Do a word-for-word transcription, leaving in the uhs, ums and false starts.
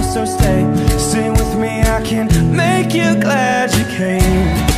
so stay. Sing with me, I can make you glad you came.